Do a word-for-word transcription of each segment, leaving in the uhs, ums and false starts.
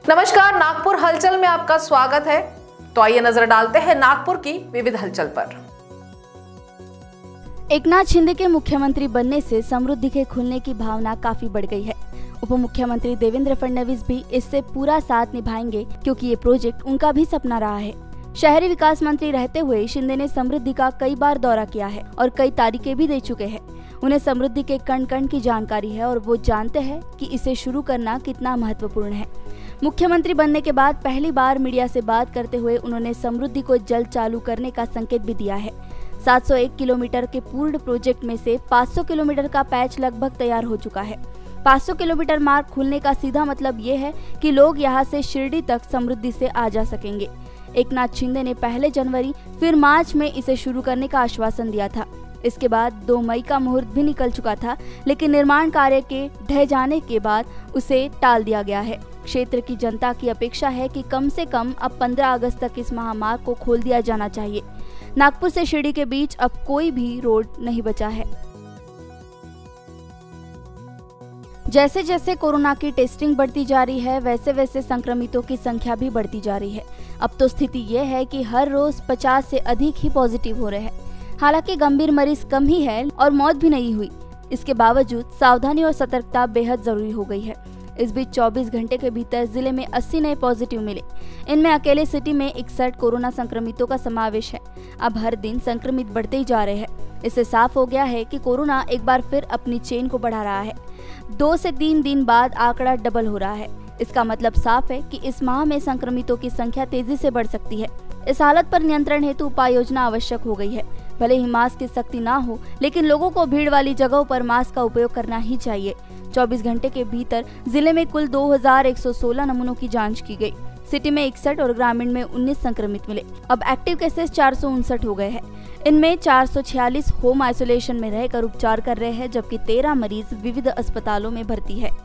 नमस्कार, नागपुर हलचल में आपका स्वागत है। तो आइए नजर डालते हैं नागपुर की विविध हलचल पर। एकनाथ शिंदे के मुख्यमंत्री बनने से समृद्धि के खुलने की भावना काफी बढ़ गई है। उप मुख्यमंत्री देवेंद्र फडणवीस भी इससे पूरा साथ निभाएंगे, क्योंकि ये प्रोजेक्ट उनका भी सपना रहा है। शहरी विकास मंत्री रहते हुए शिंदे ने समृद्धि का कई बार दौरा किया है और कई तारीखें भी दे चुके हैं। उन्हें समृद्धि के कण कण की जानकारी है और वो जानते हैं कि इसे शुरू करना कितना महत्वपूर्ण है। मुख्यमंत्री बनने के बाद पहली बार मीडिया से बात करते हुए उन्होंने समृद्धि को जल्द चालू करने का संकेत भी दिया है। सात सौ एक किलोमीटर के पूर्ण प्रोजेक्ट में से पाँच सौ किलोमीटर का पैच लगभग तैयार हो चुका है। पाँच सौ किलोमीटर मार्ग खुलने का सीधा मतलब ये है कि लोग यहां से शिरडी तक समृद्धि से आ जा सकेंगे। एकनाथ शिंदे ने पहले जनवरी फिर मार्च में इसे शुरू करने का आश्वासन दिया था। इसके बाद दो मई का मुहूर्त भी निकल चुका था, लेकिन निर्माण कार्य के ढह जाने के बाद उसे टाल दिया गया है। क्षेत्र की जनता की अपेक्षा है कि कम से कम अब पंद्रह अगस्त तक इस महामार्ग को खोल दिया जाना चाहिए। नागपुर से शिरडी के बीच अब कोई भी रोड नहीं बचा है। जैसे जैसे कोरोना की टेस्टिंग बढ़ती जा रही है, वैसे वैसे संक्रमितों की संख्या भी बढ़ती जा रही है। अब तो स्थिति ये है कि हर रोज पचास से अधिक ही पॉजिटिव हो रहे हैं। हालांकि गंभीर मरीज कम ही है और मौत भी नहीं हुई। इसके बावजूद सावधानी और सतर्कता बेहद जरूरी हो गई है। इस बीच चौबीस घंटे के भीतर जिले में अस्सी नए पॉजिटिव मिले। इनमें अकेले सिटी में इकसठ कोरोना संक्रमितों का समावेश है। अब हर दिन संक्रमित बढ़ते ही जा रहे हैं। इससे साफ हो गया है कि कोरोना एक बार फिर अपनी चेन को बढ़ा रहा है। दो से तीन दिन बाद आंकड़ा डबल हो रहा है। इसका मतलब साफ है कि इस माह में संक्रमितों की संख्या तेजी से बढ़ सकती है। इस हालत पर नियंत्रण हेतु उपाय योजना आवश्यक हो गई है। भले ही मास्क की सख्ती ना हो, लेकिन लोगों को भीड़ वाली जगहों पर मास्क का उपयोग करना ही चाहिए। चौबीस घंटे के भीतर जिले में कुल दो हज़ार एक सौ सोलह नमूनों की जांच की गई। सिटी में इकसठ और ग्रामीण में उन्नीस संक्रमित मिले। अब एक्टिव केसेस चार सौ उनसठ हो गए हैं। इनमें चार सौ छियालीस होम आइसोलेशन में रहकर उपचार कर रहे हैं, जबकि तेरह मरीज विविध अस्पतालों में भर्ती है।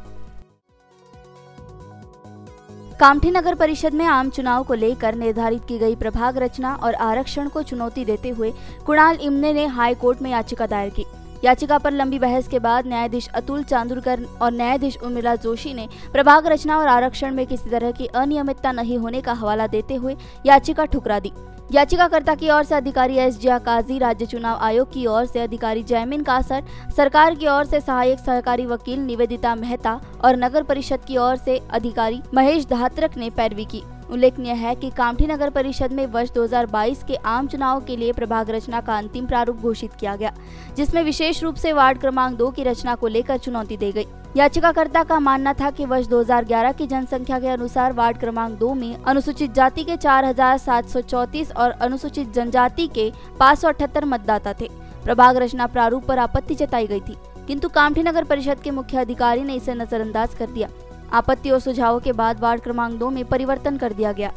कामठी नगर परिषद में आम चुनाव को लेकर निर्धारित की गई प्रभाग रचना और आरक्षण को चुनौती देते हुए कुणाल इमने ने हाई कोर्ट में याचिका दायर की। याचिका पर लंबी बहस के बाद न्यायाधीश अतुल चांदुरकर और न्यायाधीश उर्मिला जोशी ने प्रभाग रचना और आरक्षण में किसी तरह की अनियमितता नहीं होने का हवाला देते हुए याचिका ठुकरा दी। याचिकाकर्ता की ओर से अधिकारी एस जिया काजी, राज्य चुनाव आयोग की ओर से अधिकारी जयमीन कासर, सरकार की ओर से सहायक सहकारी वकील निवेदिता मेहता और नगर परिषद की ओर से अधिकारी महेश धात्रक ने पैरवी की। उल्लेखनीय है कि कामठी नगर परिषद में वर्ष दो हज़ार बाईस के आम चुनाव के लिए प्रभाग रचना का अंतिम प्रारूप घोषित किया गया, जिसमें विशेष रूप से वार्ड क्रमांक दो की रचना को लेकर चुनौती दी गई। याचिकाकर्ता का मानना था कि वर्ष दो हज़ार ग्यारह की जनसंख्या के अनुसार वार्ड क्रमांक दो में अनुसूचित जाति के चार हजार सात सौ चौंतीस और अनुसूचित जनजाति के पाँच सौ अठहत्तर मतदाता थे। प्रभाग रचना प्रारूप पर आपत्ति जताई गई थी, किंतु कामठी नगर परिषद के मुख्य अधिकारी ने इसे नजरअंदाज कर दिया। आपत्ति और सुझावों के बाद वार्ड क्रमांक दो में परिवर्तन कर दिया गया।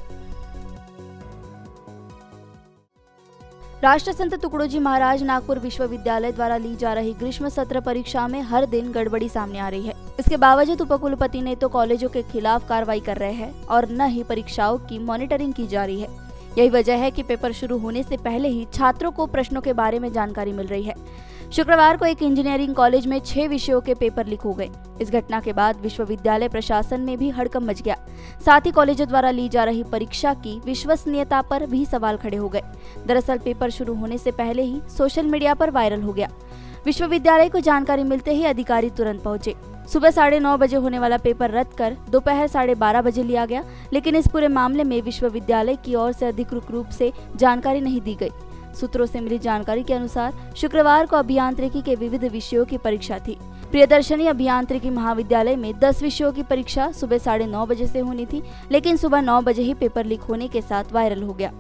राष्ट्रसंत तुकडोजी महाराज नागपुर विश्वविद्यालय द्वारा ली जा रही ग्रीष्म सत्र परीक्षा में हर दिन गड़बड़ी सामने आ रही है। इसके बावजूद उपकुलपति ने तो कॉलेजों के खिलाफ कार्रवाई कर रहे हैं और न ही परीक्षाओं की मॉनिटरिंग की जा रही है। यही वजह है कि पेपर शुरू होने से पहले ही छात्रों को प्रश्नों के बारे में जानकारी मिल रही है। शुक्रवार को एक इंजीनियरिंग कॉलेज में छह विषयों के पेपर लीक हो गए। इस घटना के बाद विश्वविद्यालय प्रशासन में भी हड़कंप मच गया। साथ ही कॉलेजों द्वारा ली जा रही परीक्षा की विश्वसनीयता पर भी सवाल खड़े हो गए। दरअसल पेपर शुरू होने से पहले ही सोशल मीडिया पर वायरल हो गया। विश्वविद्यालय को जानकारी मिलते ही अधिकारी तुरंत पहुंचे। सुबह साढ़े नौ बजे होने वाला पेपर रद्द कर दोपहर साढ़े बारह बजे लिया गया, लेकिन इस पूरे मामले में विश्वविद्यालय की ओर से अधिकृत रूप से जानकारी नहीं दी गई। सूत्रों से मिली जानकारी के अनुसार शुक्रवार को अभियांत्रिकी के विविध विषयों की परीक्षा थी। प्रियदर्शनी अभियांत्रिकी महाविद्यालय में दस विषयों की परीक्षा सुबह साढ़े नौ बजे से होनी थी, लेकिन सुबह नौ बजे ही पेपर लीक होने के साथ वायरल हो गया।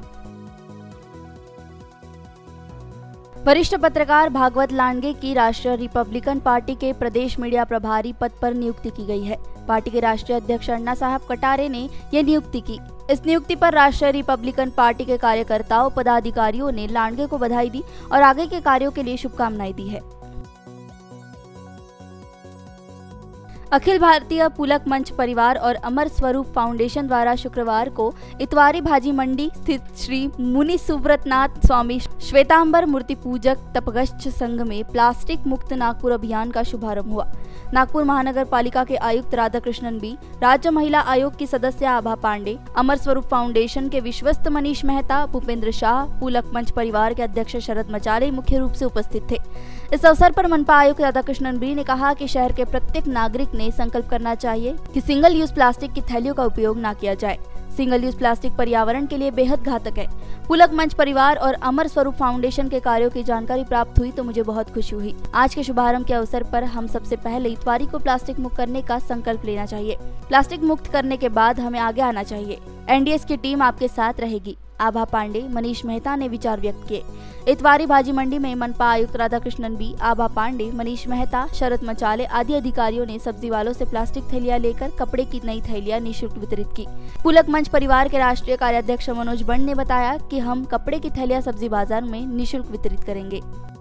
वरिष्ठ पत्रकार भागवत लांडगे की राष्ट्रीय रिपब्लिकन पार्टी के प्रदेश मीडिया प्रभारी पद पर नियुक्ति की गई है। पार्टी के राष्ट्रीय अध्यक्ष अन्ना साहब कटारे ने यह नियुक्ति की। इस नियुक्ति पर राष्ट्रीय रिपब्लिकन पार्टी के कार्यकर्ताओं पदाधिकारियों ने लांडगे को बधाई दी और आगे के कार्यों के लिए शुभकामनाएं दी है। अखिल भारतीय पुलक मंच परिवार और अमर स्वरूप फाउंडेशन द्वारा शुक्रवार को इतवारी भाजी मंडी स्थित श्री मुनि सुब्रतनाथ स्वामी श्वेतांबर मूर्ति पूजक तपगच्छ संघ में प्लास्टिक मुक्त नागपुर अभियान का शुभारंभ हुआ। नागपुर महानगर पालिका के आयुक्त राधाकृष्णन बी, राज्य महिला आयोग की सदस्य आभा पांडे, अमर स्वरूप फाउंडेशन के विश्वस्त मनीष मेहता, भूपेंद्र शाह, पुलक मंच परिवार के अध्यक्ष शरद मचाले मुख्य रूप से उपस्थित थे। इस अवसर पर मनपा आयुक्त राधाकृष्णन बी ने कहा कि शहर के प्रत्येक नागरिक ने संकल्प करना चाहिए कि सिंगल यूज प्लास्टिक की थैलियों का उपयोग न किया जाए। सिंगल यूज प्लास्टिक पर्यावरण के लिए बेहद घातक है। पुलक मंच परिवार और अमर स्वरूप फाउंडेशन के कार्यों की जानकारी प्राप्त हुई तो मुझे बहुत खुशी हुई। आज के शुभारंभ के अवसर पर हम सबसे पहले इतवारी को प्लास्टिक मुक्त करने का संकल्प लेना चाहिए। प्लास्टिक मुक्त करने के बाद हमें आगे आना चाहिए। एनडीएस की टीम आपके साथ रहेगी। आभा पांडे, मनीष मेहता ने विचार व्यक्त किए। इतवारी भाजी मंडी में मनपा आयुक्त राधाकृष्णन बी, आभा पांडे, मनीष मेहता, शरद मचाले आदि अधिकारियों ने सब्जी वालों से प्लास्टिक थैलियां लेकर कपड़े की नई थैलियां निःशुल्क वितरित की। पुलक मंच परिवार के राष्ट्रीय कार्याध्यक्ष मनोज बंड ने बताया कि हम कपड़े की थैलियां सब्जी बाजार में निःशुल्क वितरित करेंगे।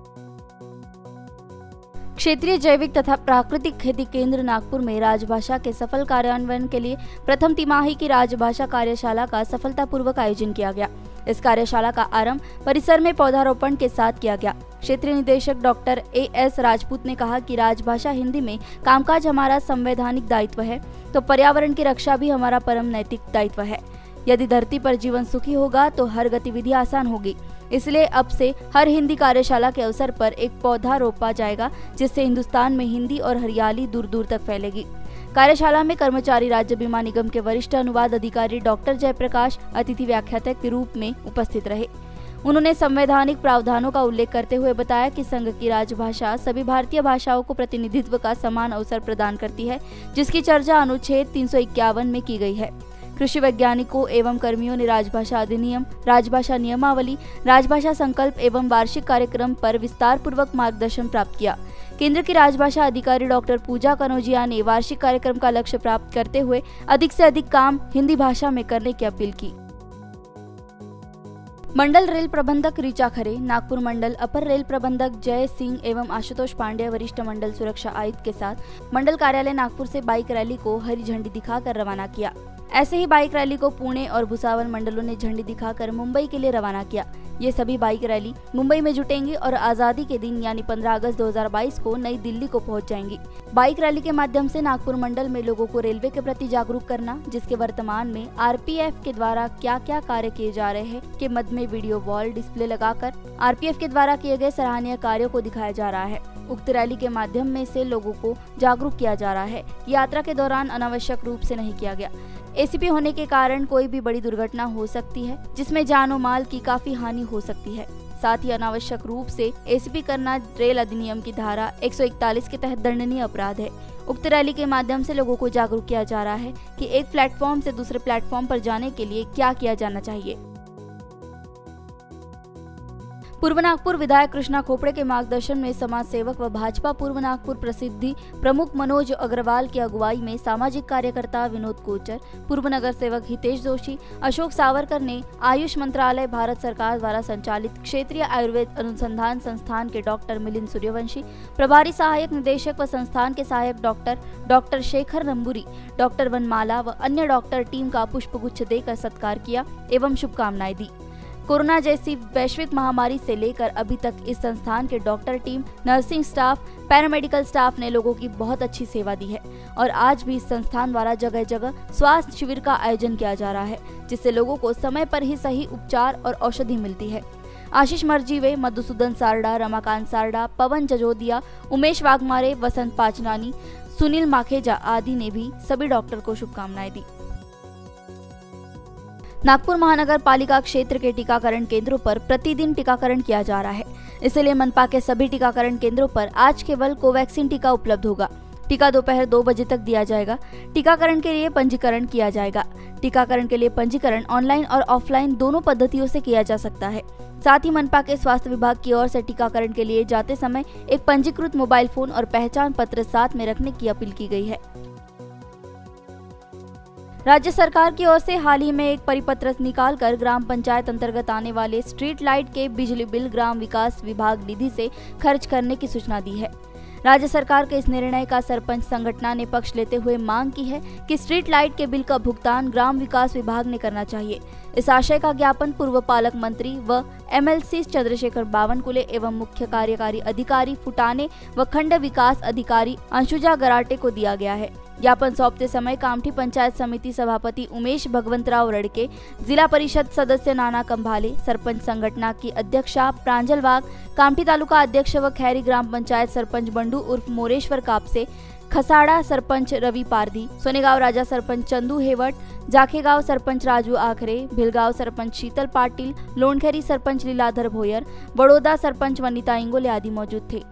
क्षेत्रीय जैविक तथा प्राकृतिक खेती केंद्र नागपुर में राजभाषा के सफल कार्यान्वयन के लिए प्रथम तिमाही की राजभाषा कार्यशाला का सफलतापूर्वक आयोजन किया गया। इस कार्यशाला का आरंभ परिसर में पौधारोपण के साथ किया गया। क्षेत्रीय निदेशक डॉक्टर ए एस राजपूत ने कहा कि राजभाषा हिंदी में कामकाज हमारा संवैधानिक दायित्व है, तो पर्यावरण की रक्षा भी हमारा परम नैतिक दायित्व है। यदि धरती पर जीवन सुखी होगा तो हर गतिविधि आसान होगी। इसलिए अब से हर हिंदी कार्यशाला के अवसर पर एक पौधा रोपा जाएगा, जिससे हिंदुस्तान में हिंदी और हरियाली दूर दूर तक फैलेगी। कार्यशाला में कर्मचारी राज्य बीमा निगम के वरिष्ठ अनुवाद अधिकारी डॉक्टर जयप्रकाश अतिथि व्याख्याता के रूप में उपस्थित रहे। उन्होंने संवैधानिक प्रावधानों का उल्लेख करते हुए बताया कि संघ की राजभाषा सभी भारतीय भाषाओं को प्रतिनिधित्व का समान अवसर प्रदान करती है, जिसकी चर्चा अनुच्छेद तीन सौ इक्यावन में की गई है। कृषि वैज्ञानिकों एवं कर्मियों ने राजभाषा अधिनियम, राजभाषा नियमावली, राजभाषा संकल्प एवं वार्षिक कार्यक्रम पर विस्तार पूर्वक मार्गदर्शन प्राप्त किया। केंद्र की राजभाषा अधिकारी डॉक्टर पूजा कनौजिया ने वार्षिक कार्यक्रम का लक्ष्य प्राप्त करते हुए अधिक से अधिक काम हिंदी भाषा में करने की अपील की। मंडल रेल प्रबंधक ऋचा खरे, नागपुर मंडल अपर रेल प्रबंधक जय सिंह एवं आशुतोष पांडे वरिष्ठ मंडल सुरक्षा आयुक्त के साथ मंडल कार्यालय नागपुर से बाइक रैली को हरी झंडी दिखाकर रवाना किया। ऐसे ही बाइक रैली को पुणे और भुसावल मंडलों ने झंडी दिखाकर मुंबई के लिए रवाना किया। ये सभी बाइक रैली मुंबई में जुटेंगी और आजादी के दिन यानी पंद्रह अगस्त दो हज़ार बाईस को नई दिल्ली को पहुंच जाएंगी। बाइक रैली के माध्यम से नागपुर मंडल में लोगों को रेलवे के प्रति जागरूक करना, जिसके वर्तमान में आरपीएफ के द्वारा क्या क्या कार्य किए जा रहे हैं के मध्य में वीडियो वॉल डिस्प्ले लगाकर आरपीएफ के द्वारा किए गए सराहनीय कार्यों को दिखाया जा रहा है। उक्त रैली के माध्यम में से लोगों को जागरूक किया जा रहा है कि यात्रा के दौरान अनावश्यक रूप से नहीं किया गया। एसीपी होने के कारण कोई भी बड़ी दुर्घटना हो सकती है, जिसमें जान और माल की काफी हानि हो सकती है। साथ ही अनावश्यक रूप से एसीपी करना रेल अधिनियम की धारा एक सौ इकतालीस के तहत दंडनीय अपराध है। उक्त रैली के माध्यम से लोगों को जागरूक किया जा रहा है कि एक प्लेटफॉर्म से दूसरे प्लेटफॉर्म पर जाने के लिए क्या किया जाना चाहिए। पूर्व नागपुर विधायक कृष्णा खोपड़े के मार्गदर्शन में समाज सेवक व भाजपा पूर्व नागपुर प्रसिद्धि प्रमुख मनोज अग्रवाल की अगुवाई में सामाजिक कार्यकर्ता विनोद कोचर, पूर्व नगर सेवक हितेश जोशी, अशोक सावरकर ने आयुष मंत्रालय भारत सरकार द्वारा संचालित क्षेत्रीय आयुर्वेद अनुसंधान संस्थान के डॉक्टर मिलिंद सूर्यवंशी, प्रभारी सहायक निदेशक व संस्थान के सहायक doctor doctor Shekhar Namburi, doctor Vanmala व अन्य डॉक्टर टीम का पुष्पगुच्छ देकर सत्कार किया एवं शुभकामनाएं दी। कोरोना जैसी वैश्विक महामारी से लेकर अभी तक इस संस्थान के doctor team, nursing staff, paramedical staff ने लोगों की बहुत अच्छी सेवा दी है और आज भी इस संस्थान द्वारा जगह जगह स्वास्थ्य शिविर का आयोजन किया जा रहा है, जिससे लोगों को समय पर ही सही उपचार और औषधि मिलती है। आशीष मर्जीवे, मधुसूदन सारडा, रमाकांत सारडा, पवन जजोदिया, उमेश वाघमारे, वसंत पाचनानी, सुनील माखेजा आदि ने भी सभी डॉक्टर को शुभकामनाएं दी। नागपुर महानगर पालिका क्षेत्र के टीकाकरण केंद्रों पर प्रतिदिन टीकाकरण किया जा रहा है। इसलिए मनपा के सभी टीकाकरण केंद्रों पर आज केवल कोवैक्सीन टीका उपलब्ध होगा। टीका दोपहर दो बजे तक दिया जाएगा। टीकाकरण के लिए पंजीकरण किया जाएगा। टीकाकरण के लिए पंजीकरण ऑनलाइन और ऑफलाइन दोनों पद्धतियों से किया जा सकता है। साथ ही मनपा के स्वास्थ्य विभाग की ओर से टीकाकरण के लिए जाते समय एक पंजीकृत मोबाइल फोन और पहचान पत्र साथ में रखने की अपील की गई है। राज्य सरकार की ओर से हाल ही में एक परिपत्र निकालकर ग्राम पंचायत अंतर्गत आने वाले स्ट्रीट लाइट के बिजली बिल ग्राम विकास विभाग निधि से खर्च करने की सूचना दी है। राज्य सरकार के इस निर्णय का सरपंच संगठन ने पक्ष लेते हुए मांग की है कि स्ट्रीट लाइट के बिल का भुगतान ग्राम विकास विभाग ने करना चाहिए। इस आशय का ज्ञापन पूर्व पालक मंत्री व एमएलसी चंद्रशेखर बावनकुले एवं मुख्य कार्यकारी अधिकारी फुटाने व खंड विकास अधिकारी अंशुजा गराटे को दिया गया है। ज्ञापन सौंपते समय कामठी पंचायत समिति सभापति उमेश भगवंतराव रड़के, जिला परिषद सदस्य नाना कंभाले, सरपंच संगठना की अध्यक्षा प्रांजल वाघ, कामठी तालुका अध्यक्ष व खैरी ग्राम पंचायत सरपंच बंडू उर्फ मोरेश्वर कापसे, खसाड़ा सरपंच रवि पारधी, सोनेगांव राजा सरपंच चंदू हेवट, जाखेगांव सरपंच राजू आखरे, भिलगांव सरपंच शीतल पाटिल, लोणखेरी सरपंच लीलाधर भोयर, बड़ौदा सरपंच वनिता इंगोले आदि मौजूद थे।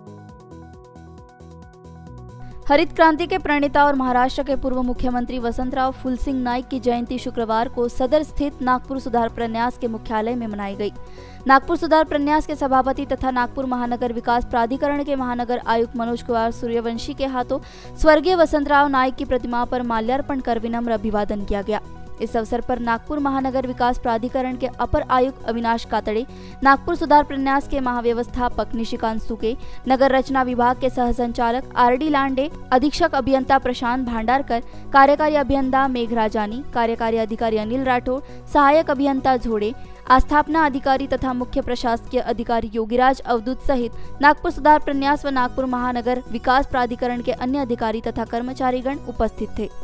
हरित क्रांति के प्रणेता और महाराष्ट्र के पूर्व मुख्यमंत्री वसंतराव फुलसिंग नाइक की जयंती शुक्रवार को सदर स्थित नागपुर सुधार प्रन्यास के मुख्यालय में मनाई गई। नागपुर सुधार प्रन्यास के सभापति तथा नागपुर महानगर विकास प्राधिकरण के महानगर आयुक्त मनोज कुमार सूर्यवंशी के हाथों स्वर्गीय वसंतराव नाइक की प्रतिमा पर माल्यार्पण कर विनम्र अभिवादन किया गया। इस अवसर पर नागपुर महानगर विकास प्राधिकरण के अपर आयुक्त अविनाश कातड़े, नागपुर सुधार प्रन्यास के महाव्यवस्थापक निशिकांत सुके, नगर रचना विभाग के सह संचालक आर डी लांडे, अधीक्षक अभियंता प्रशांत भांडारकर, कार्यकारी अभियंता मेघराजानी, कार्यकारी अधिकारी अनिल राठौर, सहायक अभियंता झोड़े, आस्थापना अधिकारी तथा मुख्य प्रशासकीय अधिकारी योगीराज अवधूत सहित नागपुर सुधार प्रन्यास व नागपुर महानगर विकास प्राधिकरण के अन्य अधिकारी तथा कर्मचारीगण उपस्थित थे।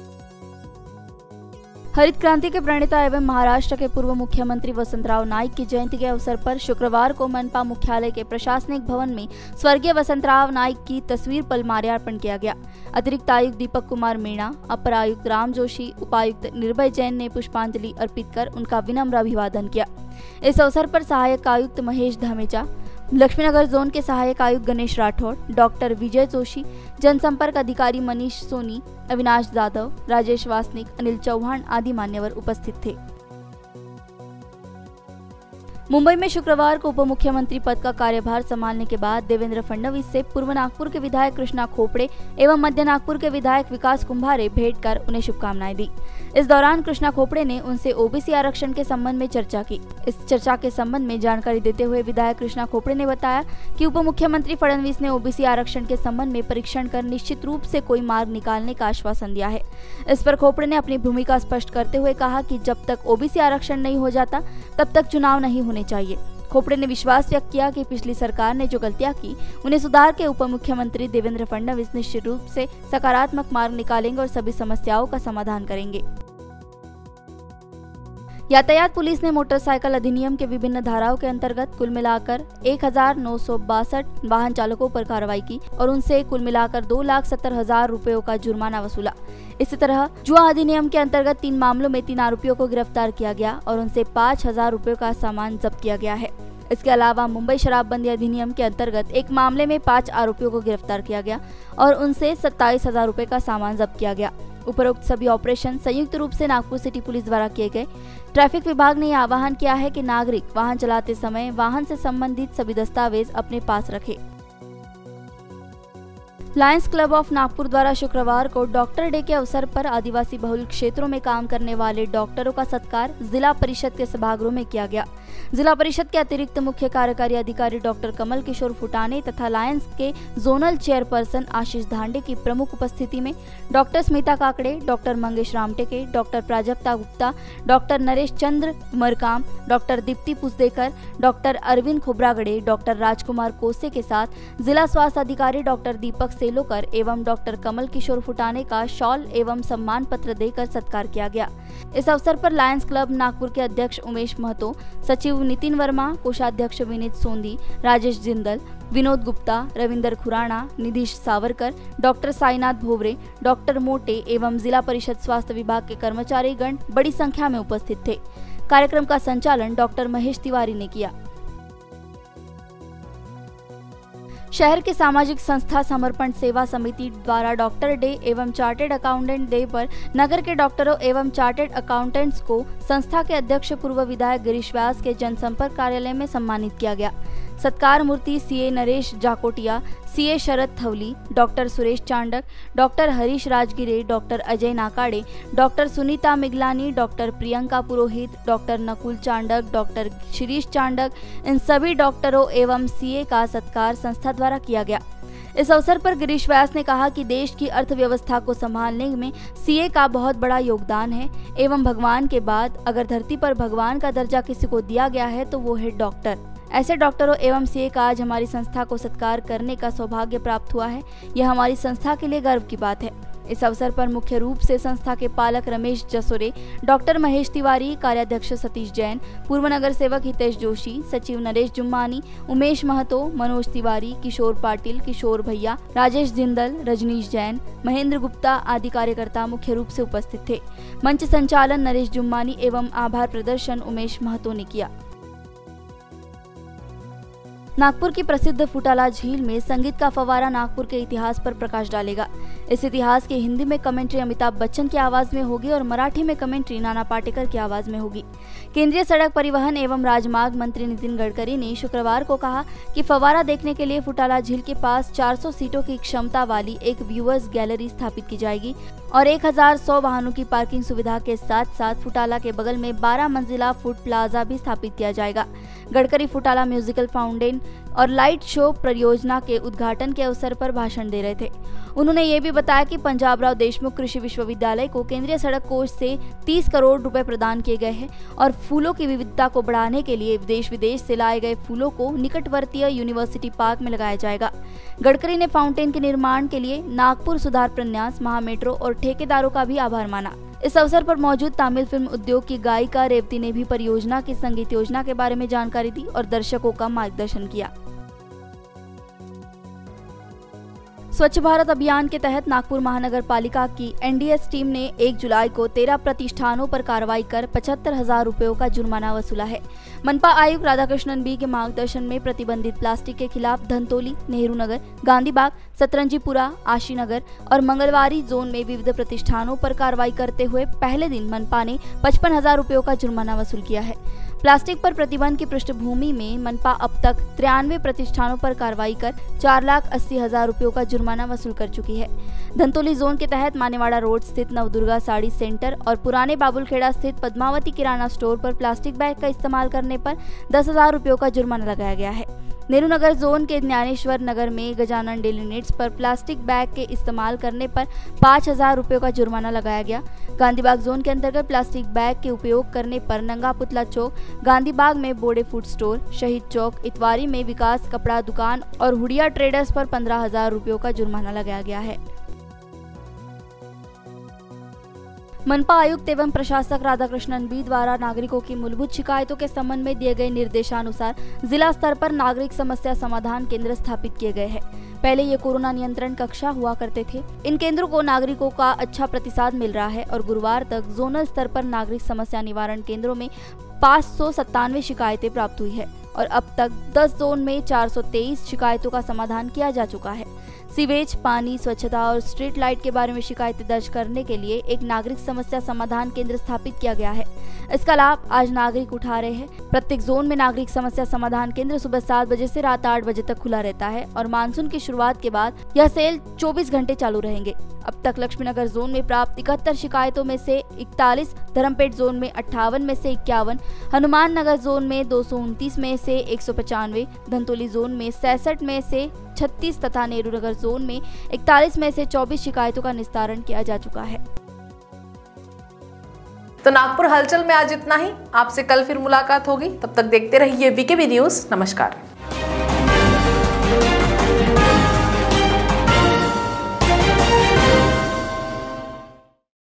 हरित क्रांति के प्रणेता एवं महाराष्ट्र के पूर्व मुख्यमंत्री वसंतराव नाइक की जयंती के अवसर पर शुक्रवार को मनपा मुख्यालय के प्रशासनिक भवन में स्वर्गीय वसंतराव नाइक की तस्वीर पर माल्यार्पण किया गया। अतिरिक्त आयुक्त दीपक कुमार मीणा, अपर आयुक्त राम जोशी, उपायुक्त निर्भय जैन ने पुष्पांजलि अर्पित कर उनका विनम्र अभिवादन किया। इस अवसर पर सहायक आयुक्त महेश धामेचा, लक्ष्मीनगर जोन के सहायक आयुक्त गणेश राठौड़, डॉक्टर विजय जोशी, जनसंपर्क अधिकारी मनीष सोनी, अविनाश जाधव, राजेश वासनिक, अनिल चौहान आदि मान्यवर उपस्थित थे। मुंबई में शुक्रवार को उप मुख्यमंत्री पद का कार्यभार संभालने के बाद देवेंद्र फडणवीस से पूर्व नागपुर के विधायक कृष्णा खोपड़े एवं मध्य नागपुर के विधायक विकास कुंभारे भेंट कर उन्हें शुभकामनाएं दी। इस दौरान कृष्णा खोपड़े ने उनसे ओबीसी आरक्षण के संबंध में चर्चा की। इस चर्चा के संबंध में जानकारी देते हुए विधायक कृष्णा खोपड़े ने बताया कि उप मुख्यमंत्री फडणवीस ने ओबीसी आरक्षण के संबंध में परीक्षण कर निश्चित रूप से कोई मार्ग निकालने का आश्वासन दिया है। इस पर खोपड़े ने अपनी भूमिका स्पष्ट करते हुए कहा कि जब तक ओबीसी आरक्षण नहीं हो जाता तब तक चुनाव नहीं होने चाहिए। खोपड़े ने विश्वास व्यक्त किया कि पिछली सरकार ने जो गलतियां की उन्हें सुधार के उप मुख्यमंत्री देवेंद्र फडणवीस निश्चित रूप से सकारात्मक मार्ग निकालेंगे और सभी समस्याओं का समाधान करेंगे। यातायात पुलिस ने मोटरसाइकिल अधिनियम के विभिन्न धाराओं के अंतर्गत कुल मिलाकर एक हजार नौ सौ बासठ वाहन चालकों पर कार्रवाई की और उनसे कुल मिलाकर दो लाख सत्तर हजार रुपयों का जुर्माना वसूला। इसी तरह जुआ अधिनियम के अंतर्गत तीन मामलों में तीन आरोपियों को गिरफ्तार किया गया और उनसे पाँच हजार रुपयों का सामान जब्त किया गया है। इसके अलावा मुंबई शराबबंदी अधिनियम के अंतर्गत एक मामले में पाँच आरोपियों को गिरफ्तार किया गया और उनसे सत्ताईस हजार रुपये का सामान जब्त किया गया। उपरोक्त सभी ऑपरेशन संयुक्त रूप से नागपुर सिटी पुलिस द्वारा किए गए। ट्रैफिक विभाग ने यह आह्वान किया है कि नागरिक वाहन चलाते समय वाहन से संबंधित सभी दस्तावेज अपने पास रखें। लायंस क्लब ऑफ नागपुर द्वारा शुक्रवार को डॉक्टर डे के अवसर पर आदिवासी बहुल क्षेत्रों में काम करने वाले डॉक्टरों का सत्कार जिला परिषद के सभागृह में किया गया। जिला परिषद के अतिरिक्त मुख्य कार्यकारी अधिकारी डॉक्टर कमल किशोर फुटाने तथा लायंस के जोनल चेयरपर्सन आशीष धांडे की प्रमुख उपस्थिति में doctor Smita Kakade, doctor Mangesh Ramteke, doctor Prajakta Gupta, doctor Naresh Chandra Markam, doctor Dipti Pusdekar, doctor Arvind Khobragade, doctor Rajkumar Kose के साथ जिला स्वास्थ्य अधिकारी डॉक्टर दीपक सेलोकर एवं डॉक्टर कमल किशोर फुटाने का शॉल एवं सम्मान पत्र देकर सत्कार किया गया। इस अवसर पर लायंस क्लब नागपुर के अध्यक्ष उमेश महतो, सचिव नितिन वर्मा, कोषाध्यक्ष विनीत सोंदी, राजेश जिंदल, विनोद गुप्ता, रविंदर खुराना, निधीश सावरकर, डॉक्टर साईनाथ भोवरे, डॉक्टर मोटे एवं जिला परिषद स्वास्थ्य विभाग के कर्मचारीगण बड़ी संख्या में उपस्थित थे। कार्यक्रम का संचालन डॉक्टर महेश तिवारी ने किया। शहर के सामाजिक संस्था समर्पण सेवा समिति द्वारा डॉक्टर डे एवं चार्टेड अकाउंटेंट डे पर नगर के डॉक्टरों एवं चार्टेड अकाउंटेंट्स को संस्था के अध्यक्ष पूर्व विधायक गिरीश व्यास के जनसंपर्क कार्यालय में सम्मानित किया गया। सत्कार मूर्ति CA Naresh Jakotia, CA Sharad Thawali, doctor Suresh Chandak, doctor Harish Rajgire, doctor Ajay Nakade, doctor Sunita Miglani, doctor Priyanka Purohit, doctor Nakul Chandak, doctor Shirish Chandak, इन सभी डॉक्टरों एवं सीए का सत्कार संस्था द्वारा किया गया। इस अवसर पर गिरीश व्यास ने कहा कि देश की अर्थव्यवस्था को संभालने में सीए का बहुत बड़ा योगदान है एवं भगवान के बाद अगर धरती पर भगवान का दर्जा किसी को दिया गया है तो वो है डॉक्टर। ऐसे डॉक्टरों एवं सीए का आज हमारी संस्था को सत्कार करने का सौभाग्य प्राप्त हुआ है। यह हमारी संस्था के लिए गर्व की बात है। इस अवसर पर मुख्य रूप से संस्था के पालक रमेश जसोरे, डॉक्टर महेश तिवारी, कार्याध्यक्ष सतीश जैन, पूर्व नगर सेवक हितेश जोशी, सचिव नरेश जुम्मानी, उमेश महतो, मनोज तिवारी, किशोर पाटिल, किशोर भैया, राजेश जिंदल, रजनीश जैन, महेंद्र गुप्ता आदि कार्यकर्ता मुख्य रूप से उपस्थित थे। मंच संचालन नरेश जुम्मानी एवं आभार प्रदर्शन उमेश महतो ने किया। नागपुर की प्रसिद्ध फुटाला झील में संगीत का फव्वारा नागपुर के इतिहास पर प्रकाश डालेगा। इस इतिहास की हिंदी में कमेंट्री अमिताभ बच्चन की आवाज में होगी और मराठी में कमेंट्री नाना पाटेकर की आवाज में होगी। केंद्रीय सड़क परिवहन एवं राजमार्ग मंत्री नितिन गडकरी ने शुक्रवार को कहा कि फव्वारा देखने के लिए फुटाला झील के पास चार सौ सीटों की क्षमता वाली एक व्यूअर्स गैलरी स्थापित की जाएगी और एक हज़ार सौ वाहनों की पार्किंग सुविधा के साथ साथ फुटाला के बगल में बारह मंजिला फूड प्लाजा भी स्थापित किया जाएगा। गडकरी फुटाला म्यूजिकल फाउंटेन और लाइट शो परियोजना के उद्घाटन के अवसर पर भाषण दे रहे थे। उन्होंने ये भी बताया कि पंजाब राव देशमुख कृषि विश्वविद्यालय को केंद्रीय सड़क कोष से तीस करोड़ रुपए प्रदान किए गए हैं और फूलों की विविधता को बढ़ाने के लिए देश विदेश से लाए गए फूलों को निकटवर्तीय यूनिवर्सिटी पार्क में लगाया जाएगा। गडकरी ने फाउंटेन के निर्माण के लिए नागपुर सुधार प्रन्यास, महामेट्रो और ठेकेदारों का भी आभार माना। इस अवसर पर मौजूद तमिल फिल्म उद्योग की गायिका रेवती ने भी परियोजना की संगीत योजना के बारे में जानकारी दी और दर्शकों का मार्गदर्शन किया। स्वच्छ भारत अभियान के तहत नागपुर महानगर पालिका की एनडीएस टीम ने एक जुलाई को तेरह प्रतिष्ठानों पर कार्रवाई कर पचहत्तर हजार रुपयों का जुर्माना वसूला है। मनपा आयुक्त राधाकृष्णन बी के मार्गदर्शन में प्रतिबंधित प्लास्टिक के खिलाफ धनतोली, नेहरू नगर, गांधीबाग, सतरंजीपुरा, आशीनगर और मंगलवारी जोन में विविध प्रतिष्ठानों पर कार्रवाई करते हुए पहले दिन मनपा ने पचपन हजार रुपयों का जुर्माना वसूल किया है। प्लास्टिक पर प्रतिबंध की पृष्ठभूमि में मनपा अब तक तिरानवे प्रतिष्ठानों पर कार्रवाई कर चार लाख अस्सी हजार रुपयों का जुर्माना वसूल कर चुकी है। धनतोली जोन के तहत मानेवाड़ा रोड स्थित नवदुर्गा साड़ी सेंटर और पुराने बाबुलखेड़ा स्थित पद्मावती किराना स्टोर पर प्लास्टिक बैग का इस्तेमाल करने पर दस हजार रुपयों का जुर्माना लगाया गया है। नेहरू नगर जोन के ज्ञानेश्वर नगर में गजानन डेली नीड्स पर प्लास्टिक बैग के इस्तेमाल करने पर पाँच हजार रुपयों का जुर्माना लगाया गया। गांधीबाग जोन के अंतर्गत प्लास्टिक बैग के उपयोग करने पर नंगा पुतला चौक, गांधीबाग में बोडे फूड स्टोर, शहीद चौक, इतवारी में विकास कपड़ा दुकान और हुडिया ट्रेडर्स पर पंद्रह हजार रुपयों का जुर्माना लगाया गया है। मनपा आयुक्त एवं प्रशासक राधाकृष्णन बी द्वारा नागरिकों की मूलभूत शिकायतों के संबंध में दिए गए निर्देशानुसार जिला स्तर पर नागरिक समस्या समाधान केंद्र स्थापित किए गए हैं। पहले ये कोरोना नियंत्रण कक्षा हुआ करते थे। इन केंद्रों को नागरिकों का अच्छा प्रतिसाद मिल रहा है और गुरुवार तक जोनल स्तर पर नागरिक समस्या निवारण केंद्रों में पाँच सौ सत्तानवे शिकायतें प्राप्त हुई है और अब तक दस जोन में चार सौ तेईस शिकायतों का समाधान किया जा चुका है। सीवेज, पानी, स्वच्छता और स्ट्रीट लाइट के बारे में शिकायतें दर्ज करने के लिए एक नागरिक समस्या समाधान केंद्र स्थापित किया गया है। इसका लाभ आज नागरिक उठा रहे हैं। प्रत्येक जोन में नागरिक समस्या समाधान केंद्र सुबह सात बजे से रात आठ बजे तक खुला रहता है और मानसून की शुरुआत के बाद यह सेल चौबीस घंटे चालू रहेंगे। अब तक लक्ष्मीनगर जोन में प्राप्त इकहत्तर शिकायतों में से इकतालीस, धर्मपेट जोन में अट्ठावन में से इक्यावन, हनुमान नगर जोन में दो सौ उनतीस में से एक सौ पचानवे, धनतोली जोन में सैंसठ में से छत्तीस तथा नेहरू नगर जोन में इकतालीस में से चौबीस शिकायतों का निस्तारण किया जा चुका है। तो नागपुर हलचल में आज इतना ही। आपसे कल फिर मुलाकात होगी। तब तक देखते रहिए वीकेबी न्यूज। नमस्कार।